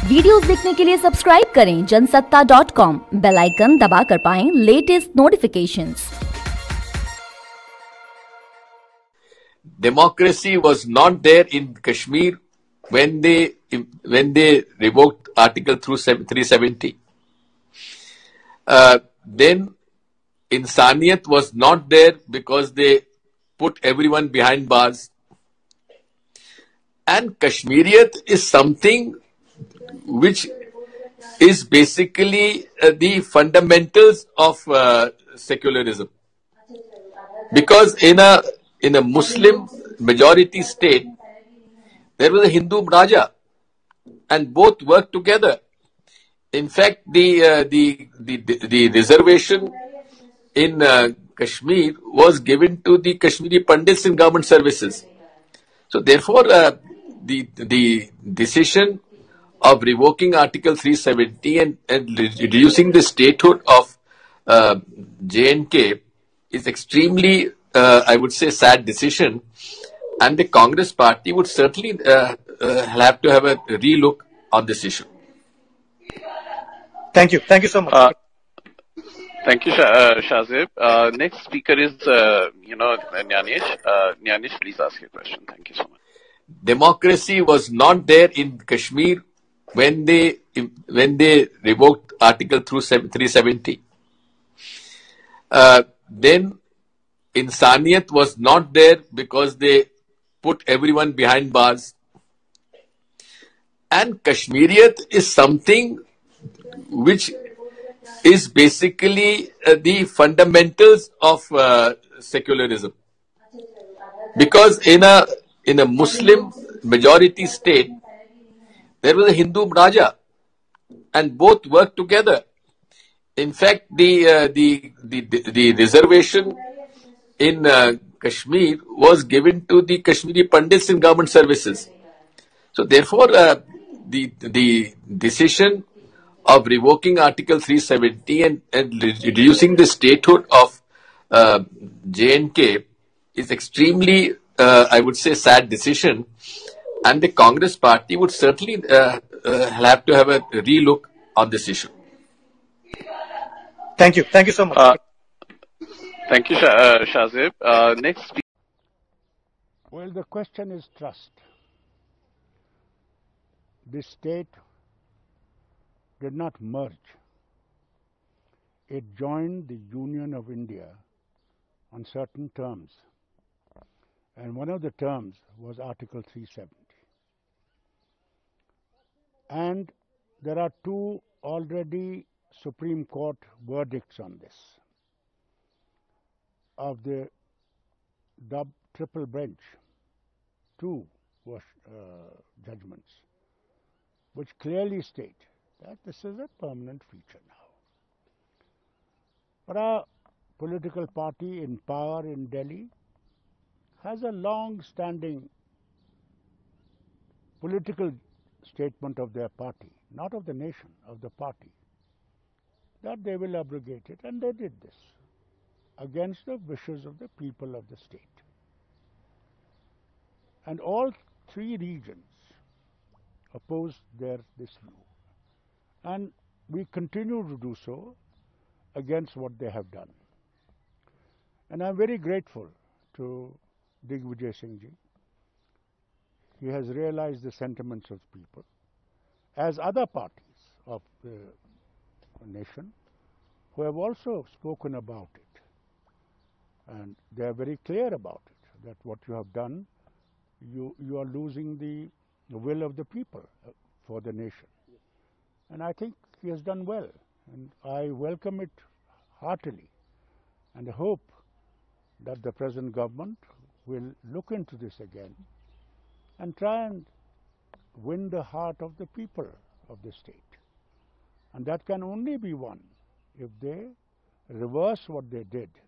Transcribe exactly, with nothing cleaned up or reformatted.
Videos देखने के लिए सब्सक्राइब करें Jansatta dot com, bell icon दबाकर पाएं latest notifications. Democracy was not there in Kashmir when they when they revoked Article three seventy. Uh, then Insaniyat was not there because they put everyone behind bars. And Kashmiriyat is something which is basically uh, the fundamentals of uh, secularism. Because in a in a Muslim majority state, there was a Hindu Raja, and both worked together. In fact, the uh, the, the the reservation in uh, Kashmir was given to the Kashmiri Pandits in government services. So, therefore, uh, the the decision of revoking Article three seventy and, and reducing the statehood of uh, J and K is extremely, uh, I would say, sad decision, and the Congress party would certainly uh, uh, have to have a relook on this issue. Thank you. Thank you so much. Uh, thank you, Shah, uh, Shahzeb. Uh, next speaker is, uh, you know, Nyanish. Uh, Nyanish, please ask your question. Thank you so much. Democracy was not there in Kashmir when they when they revoked Article three seventy. Uh, then Insaniyat was not there because they put everyone behind bars. And Kashmiriyat is something which is basically uh, the fundamentals of uh, secularism. Because in a in a Muslim majority state, there was a Hindu Raja, and both worked together. In fact, the uh, the, the the reservation in uh, Kashmir was given to the Kashmiri Pandits in government services. So, therefore, uh, the the decision of revoking Article three seventy and, and reducing the statehood of uh, J and K is extremely, uh, I would say, sad decision, and the Congress party would certainly uh, uh, have to have a relook on this issue. Thank you. Thank you so much. Uh, thank you, Shah, uh, Shahzeb. Uh, next speaker. Well, the question is trust. This state did not merge. It joined the Union of India on certain terms. And one of the terms was Article three seventy. And there are two already Supreme Court verdicts on this of the dub triple bench, two uh, judgments, which clearly state that this is a permanent feature now. But our political party in power in Delhi has a long-standing political statement of their party, not of the nation, of the party, that they will abrogate it, and they did this against the wishes of the people of the state. And all three regions opposed their this view, and we continue to do so against what they have done. And I'm very grateful to Digvijay Singh ji. He has realized the sentiments of people, as other parties of the nation who have also spoken about it, and they are very clear about it, that what you have done, you you are losing the, the will of the people uh, for the nation. And I think he has done well, and I welcome it heartily, and hope that the present government will look into this again and try and win the heart of the people of the state. And that can only be won if they reverse what they did